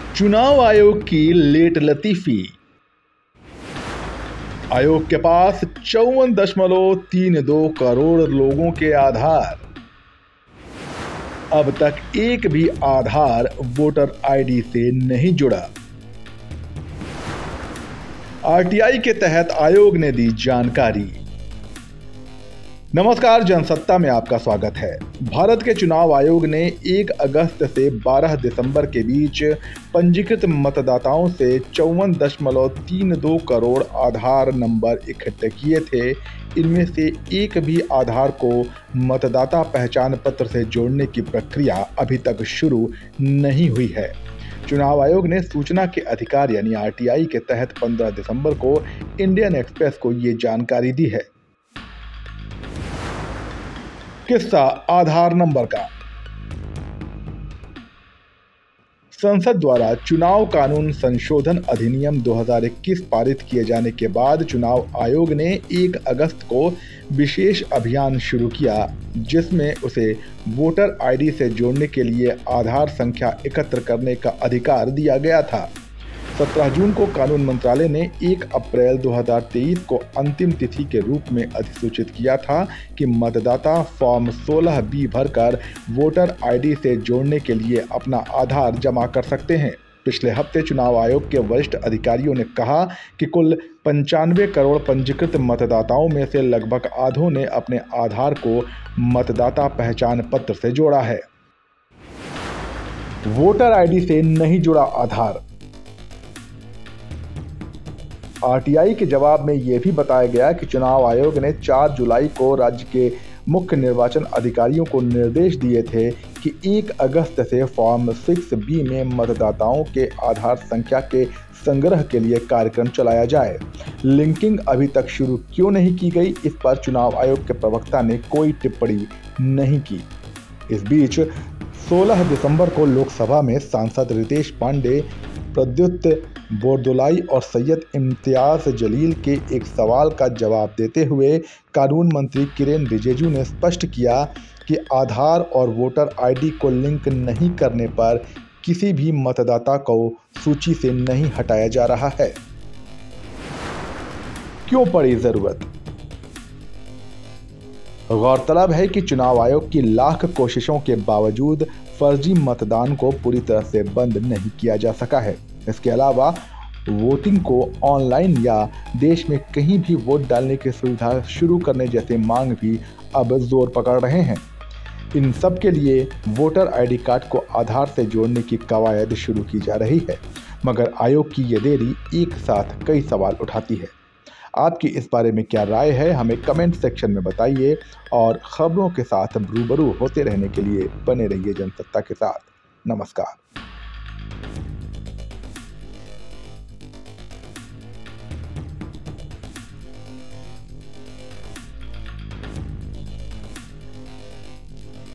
चुनाव आयोग की लेट लतीफी। आयोग के पास 54.32 करोड़ लोगों के आधार। अब तक एक भी आधार वोटर आईडी से नहीं जुड़ा। आरटीआई के तहत आयोग ने दी जानकारी। नमस्कार, जनसत्ता में आपका स्वागत है। भारत के चुनाव आयोग ने 1 अगस्त से 12 दिसंबर के बीच पंजीकृत मतदाताओं से 54.32 करोड़ आधार नंबर इकट्ठे किए थे। इनमें से एक भी आधार को मतदाता पहचान पत्र से जोड़ने की प्रक्रिया अभी तक शुरू नहीं हुई है। चुनाव आयोग ने सूचना के अधिकार यानी आरटीआई के तहत 15 दिसंबर को इंडियन एक्सप्रेस को ये जानकारी दी है। किस्सा आधार नंबर का। संसद द्वारा चुनाव कानून संशोधन अधिनियम 2021 पारित किए जाने के बाद चुनाव आयोग ने 1 अगस्त को विशेष अभियान शुरू किया, जिसमें उसे वोटर आईडी से जोड़ने के लिए आधार संख्या एकत्र करने का अधिकार दिया गया था। 17 जून को कानून मंत्रालय ने 1 अप्रैल 2023 को अंतिम तिथि के रूप में अधिसूचित किया था कि मतदाता फॉर्म 16B भरकर वोटर आईडी से जोड़ने के लिए अपना आधार जमा कर सकते हैं। पिछले हफ्ते चुनाव आयोग के वरिष्ठ अधिकारियों ने कहा कि कुल 95 करोड़ पंजीकृत मतदाताओं में से लगभग आधों ने अपने आधार को मतदाता पहचान पत्र से जोड़ा है। वोटर आईडी से नहीं जुड़ा आधार। आरटीआई के जवाब में यह भी बताया गया कि चुनाव आयोग ने 4 जुलाई को राज्य के मुख्य निर्वाचन अधिकारियों को निर्देश दिए थे कि 1 अगस्त से फॉर्म 6B में मतदाताओं के आधार संख्या के संग्रह के लिए कार्यक्रम चलाया जाए। लिंकिंग अभी तक शुरू क्यों नहीं की गई, इस पर चुनाव आयोग के प्रवक्ता ने कोई टिप्पणी नहीं की। इस बीच 16 दिसंबर को लोकसभा में सांसद रितेश पांडे, प्रद्युत बोरदोलाई और सैयद इम्तियाज जलील के एक सवाल का जवाब देते हुए कानून मंत्री किरेन रिजिजू ने स्पष्ट किया कि आधार और वोटर आईडी को लिंक नहीं करने पर किसी भी मतदाता को सूची से नहीं हटाया जा रहा है। क्यों पड़ी जरूरत? गौरतलब है कि चुनाव आयोग की लाख कोशिशों के बावजूद फर्जी मतदान को पूरी तरह से बंद नहीं किया जा सका है। इसके अलावा वोटिंग को ऑनलाइन या देश में कहीं भी वोट डालने की सुविधा शुरू करने जैसे मांग भी अब जोर पकड़ रहे हैं। इन सब के लिए वोटर आईडी कार्ड को आधार से जोड़ने की कवायद शुरू की जा रही है, मगर आयोग की ये देरी एक साथ कई सवाल उठाती है। आपकी इस बारे में क्या राय है, हमें कमेंट सेक्शन में बताइए और खबरों के साथ रूबरू होते रहने के लिए बने रहिए जनसत्ता के साथ। नमस्कार।